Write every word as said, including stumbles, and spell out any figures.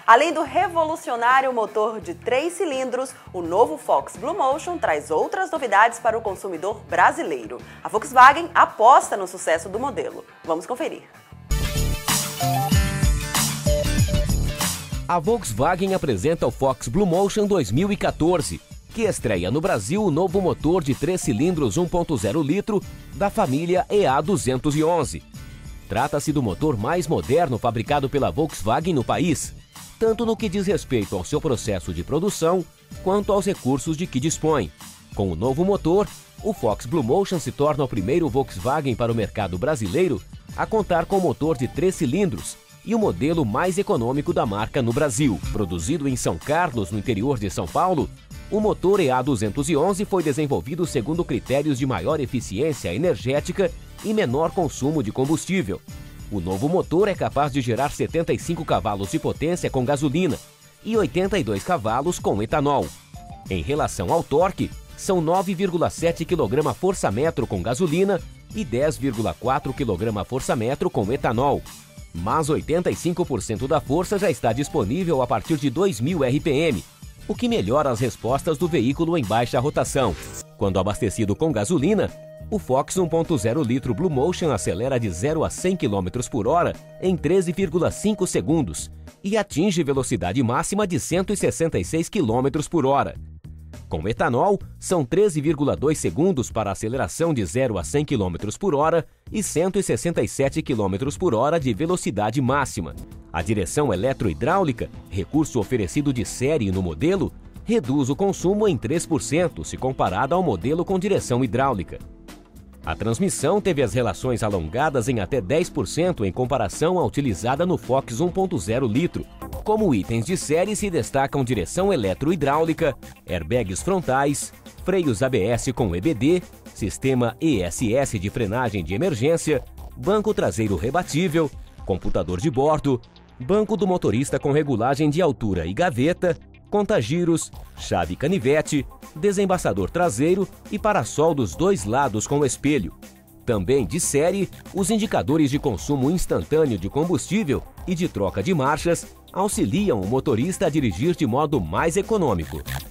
Além do revolucionário motor de três cilindros, o novo Fox Blue Motion traz outras novidades para o consumidor brasileiro. A Volkswagen aposta no sucesso do modelo. Vamos conferir. A Volkswagen apresenta o Fox Blue Motion dois mil e quatorze, que estreia no Brasil o novo motor de três cilindros um ponto zero litro da família E A duzentos e onze. Trata-se do motor mais moderno fabricado pela Volkswagen no país, tanto no que diz respeito ao seu processo de produção, quanto aos recursos de que dispõe. Com o novo motor, o Fox Blue Motion se torna o primeiro Volkswagen para o mercado brasileiro a contar com motor de três cilindros, e o modelo mais econômico da marca no Brasil. Produzido em São Carlos, no interior de São Paulo, o motor E A duzentos e onze foi desenvolvido segundo critérios de maior eficiência energética e menor consumo de combustível. O novo motor é capaz de gerar setenta e cinco cavalos de potência com gasolina e oitenta e dois cavalos com etanol. Em relação ao torque, são nove vírgula sete quilograma-força-metro com gasolina e dez vírgula quatro quilograma-força-metro com etanol. Mas oitenta e cinco por cento da força já está disponível a partir de dois mil R P M, o que melhora as respostas do veículo em baixa rotação. Quando abastecido com gasolina, o Fox um ponto zero litro Blue Motion acelera de zero a cem quilômetros por hora em treze vírgula cinco segundos e atinge velocidade máxima de cento e sessenta e seis quilômetros por hora. Com etanol, são treze vírgula dois segundos para a aceleração de zero a cem quilômetros por hora e cento e sessenta e sete quilômetros por hora de velocidade máxima. A direção eletrohidráulica, recurso oferecido de série no modelo, reduz o consumo em três por cento se comparado ao modelo com direção hidráulica. A transmissão teve as relações alongadas em até dez por cento em comparação à utilizada no Fox um ponto zero litro. Como itens de série se destacam direção eletrohidráulica, airbags frontais, freios A B S com E B D, sistema E S S de frenagem de emergência, banco traseiro rebatível, computador de bordo, banco do motorista com regulagem de altura e gaveta, contagiros, chave canivete, desembaçador traseiro e parasol dos dois lados com espelho. Também de série, os indicadores de consumo instantâneo de combustível e de troca de marchas auxiliam o motorista a dirigir de modo mais econômico.